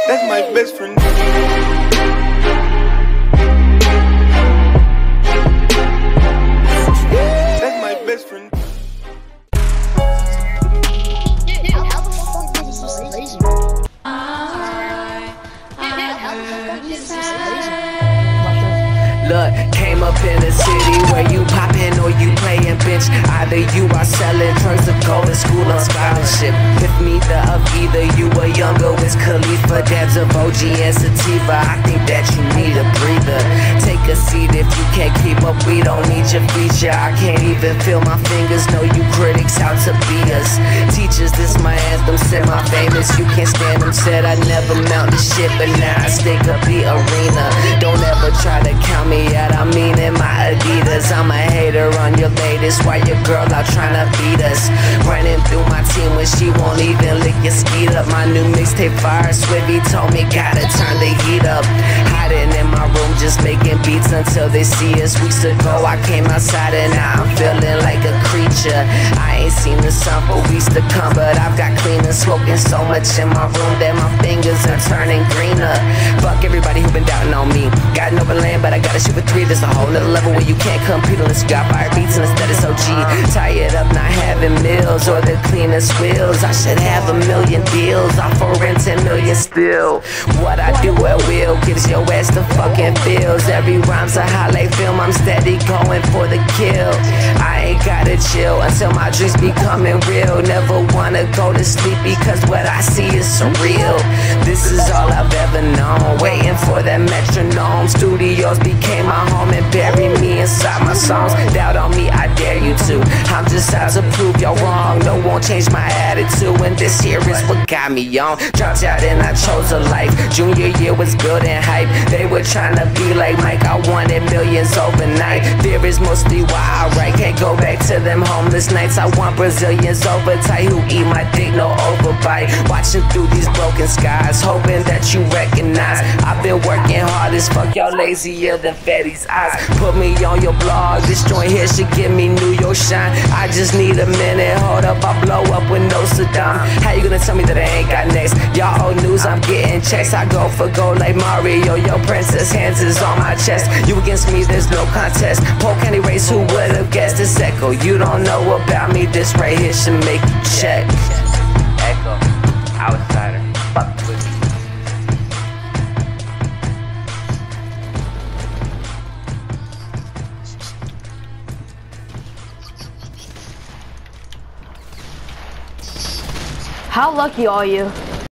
That's my best friend. That's my best friend. Look, came up in a city where you poppin' or you playin' bitch. Either you are selling drugs or go to school on scholarship. With neither of either, you were younger with Khalifa, dabs of OG and sativa. I think that you need a breather. Take a seat if you can't keep up, we don't need your feature. I can't even feel my fingers, know you critics out to beat us. Teachers, this my anthem, semi-famous, you can't stand them. Said I never mount the shit, but now I stink up the arena. Don't ever try to count me out, I mean in my Adidas. I'm a hater on your latest, why your girl out tryna beat us. Running through my team when she won't even lick your skeet up. My new mixtape fire, Swivy told me gotta turn the heat up. Hiding in my room just making beats until they see us. Weeks ago I came outside and now I'm feeling like a creature. I ain't seen the sun for weeks to come, but I've got clean and smoking so much in my room that my fingers are turning greener. Fuck everybody who been doubting on me. Got an open land, but I gotta shoot for 3. There's a whole nother level where you can't compete unless you got fire beats and instead it's OG. Tired of not having meals or the cleanest wheels. I should have a million deals, I'm for rent 10 million still. What I do at will gives your ass the fucking feels. Every rhyme's a highlight film, I'm steady going for the kill. I ain't gotta chill until my dreams becoming real. Never wanna go to sleep because what I see is surreal. This is all I've ever known, waiting for that metronome. Studios became my home and buried me inside my songs. Doubt on me, I dare you to. I'm just out to prove y'all wrong. No one changed my attitude, and this here is what got me on. Dropped out and I chose a life. Junior year was building hype. They were trying to be like Mike, I wanted millions overnight. Fear is mostly why I write. Can't go back to them homeless nights. I want Brazilians over tight who eat my dick, no overbite. Watching through these broken skies, hoping that you recognize I've been working hard as fuck, y'all lazier than Fetty's eyes. Put me on your blog, this joint here should give me New York shine. I just need a minute, hold up, I blow up with no Saddam. How you gonna tell me that I ain't got next? Y'all old news, I'm getting checks. I go for gold like Mario, your princess hands is on my chest. You against me, there's no contest. Polk County race, who would've guessed? It's Echo, you don't know about me, this right here should make you check. Echo, outsider, fuck with me. How lucky are you?